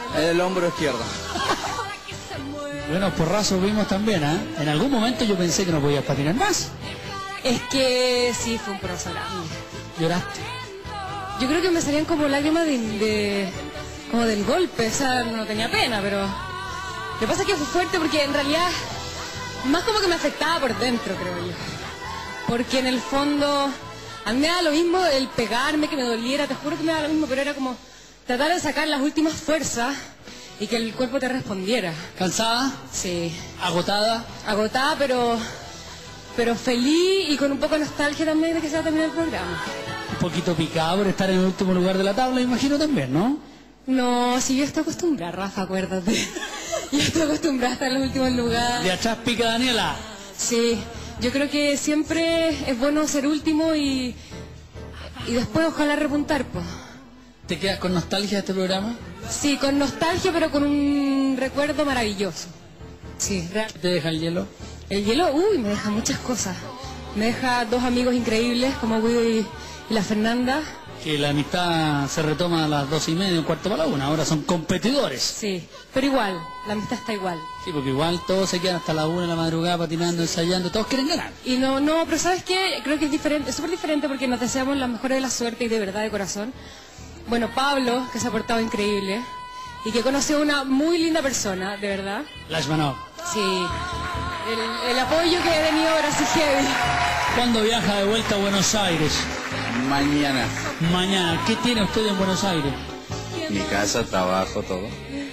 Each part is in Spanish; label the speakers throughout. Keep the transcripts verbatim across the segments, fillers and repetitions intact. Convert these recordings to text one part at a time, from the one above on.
Speaker 1: El hombro izquierdo.
Speaker 2: Bueno, porrazos vimos también, ¿eh? En algún momento yo pensé que no podías patinar más.
Speaker 3: Es que sí, fue un porrazo grande.
Speaker 2: ¿Lloraste?
Speaker 3: Yo creo que me salían como lágrimas de, de como del golpe, o sea, no tenía pena, pero lo que pasa es que fue fuerte porque en realidad más como que me afectaba por dentro, creo yo. Porque en el fondo a mí me daba lo mismo el pegarme, que me doliera, te juro que me daba lo mismo, pero era como tratar de sacar las últimas fuerzas y que el cuerpo te respondiera.
Speaker 2: ¿Cansada?
Speaker 3: Sí.
Speaker 2: ¿Agotada?
Speaker 3: Agotada, pero pero feliz y con un poco de nostalgia también de que se va a terminar el programa.
Speaker 2: Un poquito picada por estar en el último lugar de la tabla, imagino también, ¿no?
Speaker 3: No, si yo estoy acostumbrada, Rafa, acuérdate. Yo estoy acostumbrada a estar en los últimos lugares.
Speaker 2: ¿De atrás pica Daniela?
Speaker 3: Sí, yo creo que siempre es bueno ser último y, y después ojalá repuntar, pues.
Speaker 2: ¿Te quedas con nostalgia de este programa?
Speaker 3: Sí, con nostalgia, pero con un recuerdo maravilloso. Sí, real.
Speaker 2: ¿Qué te deja el hielo?
Speaker 3: El hielo, uy, me deja muchas cosas. Me deja dos amigos increíbles como Guido y, y la Fernanda.
Speaker 2: Que la amistad se retoma a las dos y media, un cuarto para la una, ahora son competidores.
Speaker 3: Sí, pero igual, la amistad está igual.
Speaker 2: Sí, porque igual todos se quedan hasta la una de la madrugada patinando, ensayando, todos quieren ganar.
Speaker 3: Y no, no, pero ¿sabes qué? Creo que es diferente, es súper diferente porque nos deseamos la mejor de la suerte y de verdad de corazón. Bueno, Pablo, que se ha portado increíble y que conoció a una muy linda persona, de verdad.
Speaker 2: Lashmanov.
Speaker 3: Sí, el, el apoyo que he tenido ahora sí heavy.
Speaker 2: ¿Cuándo viaja de vuelta a Buenos Aires?
Speaker 1: Mañana.
Speaker 2: Mañana. ¿Qué tiene usted en Buenos Aires?
Speaker 1: Mi casa, trabajo, todo.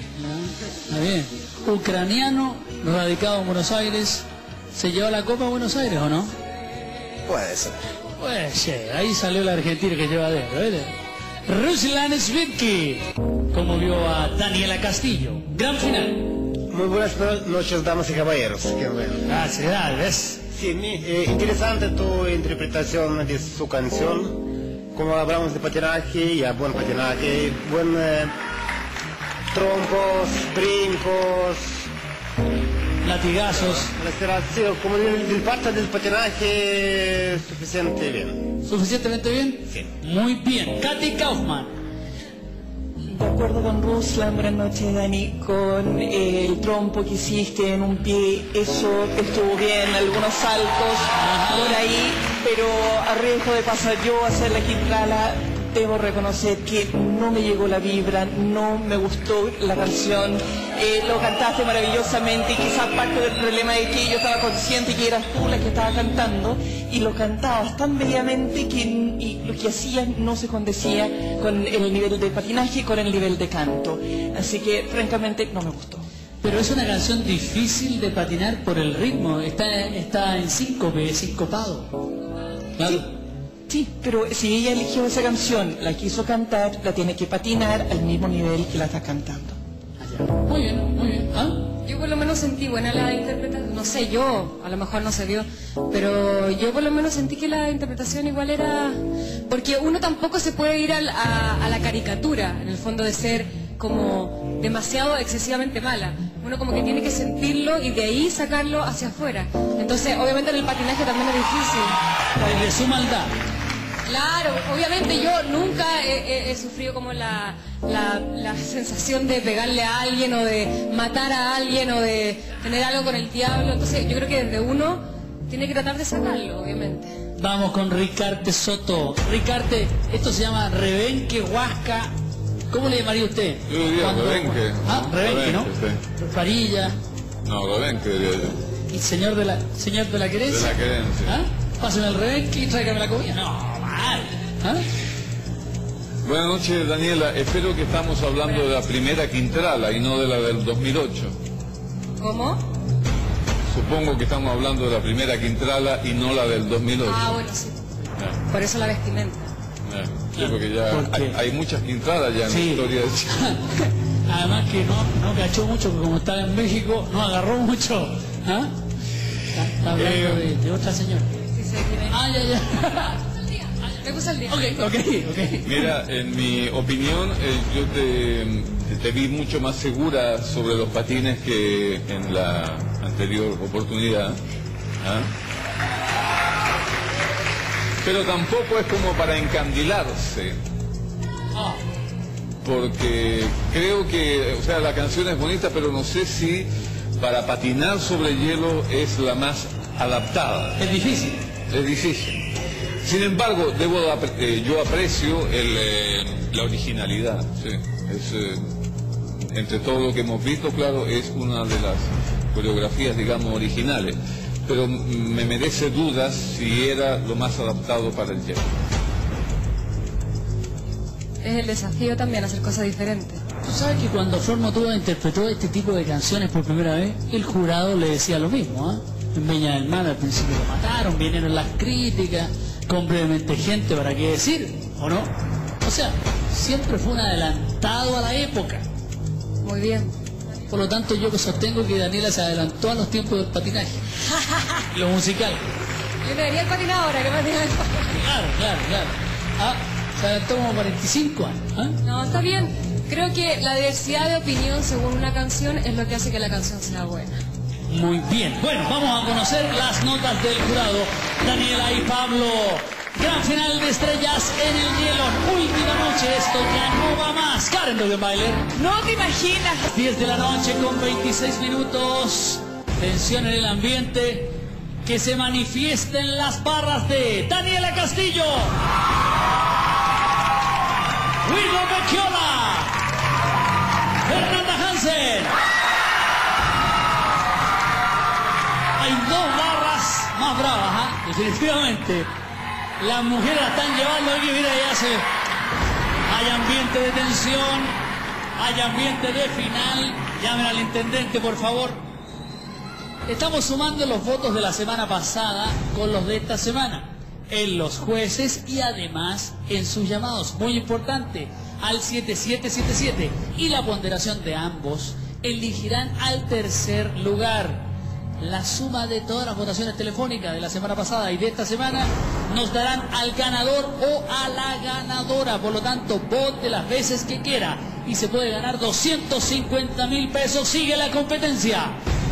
Speaker 2: Está bien. Ucraniano, radicado en Buenos Aires. ¿Se llevó la Copa a Buenos Aires o no?
Speaker 1: Puede ser.
Speaker 2: Pues sí, ahí salió la Argentina que lleva adentro, ¿verdad? Ruslan Svitky, como vio a Daniela Castillo. Gran final.
Speaker 4: Muy buenas noches, damas y caballeros. Qué bueno.
Speaker 2: Gracias, gracias.
Speaker 4: Sí, mi, eh, interesante tu interpretación de su canción. Como hablamos de patinaje, ya buen patinaje, buen eh, trompos, brincos,
Speaker 2: latigazos.
Speaker 4: Sí, como del, del parte del patinaje, suficiente bien.
Speaker 2: ¿Suficientemente bien?
Speaker 4: Sí.
Speaker 2: Muy bien. Katy Kaufman.
Speaker 5: De acuerdo con Ruslan, buenas noches Dani, con eh, el trompo que hiciste en un pie, eso estuvo bien, algunos saltos por ahí, pero a riesgo de pasar yo a hacer la quintrala, debo reconocer que no me llegó la vibra, no me gustó la canción, eh, lo cantaste maravillosamente y quizás parte del problema es que yo estaba consciente que eras tú la que estaba cantando y lo cantabas tan bellamente que y lo que hacías no se condecía con el nivel de patinaje y con el nivel de canto, así que francamente no me gustó.
Speaker 2: Pero es una canción difícil de patinar por el ritmo, está, está en síncope, sincopado. Claro.
Speaker 5: Sí. Sí, pero si ella eligió esa canción, la quiso cantar, la tiene que patinar al mismo nivel que la está cantando.
Speaker 2: Allá. Muy bien, muy bien. ¿Ah?
Speaker 3: Yo por lo menos sentí buena la interpretación, no sé yo, a lo mejor no se vio, pero yo por lo menos sentí que la interpretación igual era... Porque uno tampoco se puede ir a, a, a la caricatura, en el fondo de ser como demasiado excesivamente mala. Uno como que tiene que sentirlo y de ahí sacarlo hacia afuera. Entonces, obviamente en el patinaje también es difícil.
Speaker 2: De su maldad.
Speaker 3: Claro, obviamente yo nunca he, he, he sufrido como la, la, la sensación de pegarle a alguien o de matar a alguien o de tener algo con el diablo. Entonces yo creo que desde uno tiene que tratar de sacarlo, obviamente.
Speaker 2: Vamos con Ricarte Soto. Ricarte, esto se llama rebenque, huasca. ¿Cómo le llamaría usted?
Speaker 6: Yo diría
Speaker 2: Cuando...
Speaker 6: rebenque.
Speaker 2: Ah, rebenque, ¿no?
Speaker 6: Sí.
Speaker 2: Farilla.
Speaker 6: No, rebenque diría yo.
Speaker 2: ¿Y señor de la, señor de la querencia?
Speaker 6: De la querencia.
Speaker 2: ¿Ah? Pásame el rebenque y tráigame la comida. No, mal. ¿Ah?
Speaker 6: Buenas noches, Daniela. Espero que estamos hablando de la primera quintrala y no de la del dos mil ocho.
Speaker 3: ¿Cómo?
Speaker 6: Supongo que estamos hablando de la primera quintrala y no la del dos mil ocho.
Speaker 3: Ah, bueno, sí.
Speaker 6: Ya.
Speaker 3: Por eso la vestimenta.
Speaker 6: Ya. Sí, porque ya
Speaker 2: ¿Por qué?
Speaker 6: hay, hay muchas quintralas ya en
Speaker 2: Sí.
Speaker 6: la historia de Chile.
Speaker 2: Además que no, no cachó mucho, porque como estaba en México, no agarró mucho. ¿Ah? Está, está hablando
Speaker 6: Eh,
Speaker 2: de, de otra señora.
Speaker 3: Sí, sí, tiene...
Speaker 2: Ah, ya, ya.
Speaker 3: Me gusta el día.
Speaker 2: Ok, ok, ok.
Speaker 6: Mira, en mi opinión, eh, yo te, te vi mucho más segura sobre los patines que en la anterior oportunidad. ¿Ah? Pero tampoco es como para encandilarse.
Speaker 2: Ah,
Speaker 6: porque creo que, o sea, la canción es bonita, pero no sé si para patinar sobre hielo es la más adaptada.
Speaker 2: Es difícil.
Speaker 6: Es difícil. Sin embargo, debo, eh, yo aprecio el, eh, la originalidad. Sí. Es, eh, entre todo lo que hemos visto, claro, es una de las coreografías, digamos, originales. Pero me merece dudas si era lo más adaptado para el hielo.
Speaker 3: Es el desafío también hacer cosas diferentes.
Speaker 2: Tú sabes que cuando Flor Motuda interpretó este tipo de canciones por primera vez, el jurado le decía lo mismo, ¿eh? En Viña del Mar al principio lo mataron, vinieron las críticas, con brevemente gente, ¿para qué decir? ¿O no? O sea, siempre fue un adelantado a la época.
Speaker 3: Muy bien.
Speaker 2: Por lo tanto, yo sostengo que Daniela se adelantó a los tiempos del patinaje. Lo musical.
Speaker 3: Yo debería el patinar ahora, que patinar.
Speaker 2: Claro, claro, claro. Ah, se adelantó como cuarenta y cinco años. ¿Eh?
Speaker 3: No, está bien. Creo que la diversidad de opinión según una canción es lo que hace que la canción sea buena.
Speaker 2: Muy bien. Bueno, vamos a conocer las notas del jurado. Daniela y Pablo. Gran final de estrellas en el hielo. Última noche, esto ya no va más. Karen Dogenbailer.
Speaker 5: No te imaginas.
Speaker 2: diez de la noche con veintiséis minutos. Tensión en el ambiente que se manifiesta en las barras de Daniela Castillo, Guido Becchiola, Fernanda Hansen. Hay dos barras más bravas, ¿eh? Definitivamente. Las mujeres la están llevando aquí, mira, ya se... Hay ambiente de tensión, hay ambiente de final. Llamen al intendente, por favor. Estamos sumando los votos de la semana pasada con los de esta semana, en los jueces y además en sus llamados. Muy importante, al siete siete siete siete. Y la ponderación de ambos elegirán al tercer lugar. La suma de todas las votaciones telefónicas de la semana pasada y de esta semana nos darán al ganador o a la ganadora. Por lo tanto, vote las veces que quiera y se puede ganar doscientos cincuenta mil pesos. Sigue la competencia.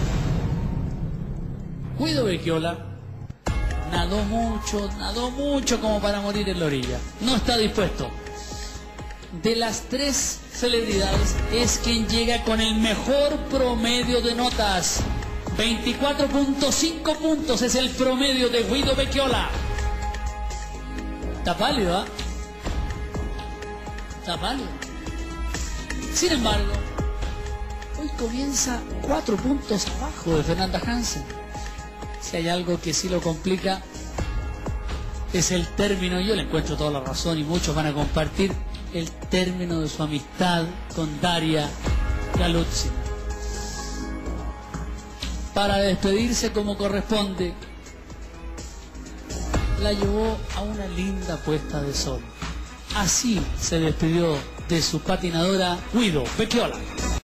Speaker 2: Guido Becchiola nadó mucho, nadó mucho como para morir en la orilla. No está dispuesto. De las tres celebridades es quien llega con el mejor promedio de notas. veinticuatro punto cinco puntos es el promedio de Guido Becchiola. Está pálido, ¿ah? ¿eh? Está pálido. Sin embargo, hoy comienza cuatro puntos abajo de Fernanda Hansen. Si hay algo que sí lo complica, es el término, yo le encuentro toda la razón y muchos van a compartir, el término de su amistad con Daria Galuzzi. Para despedirse como corresponde, la llevó a una linda puesta de sol. Así se despidió de su patinadora Guido Becchiola.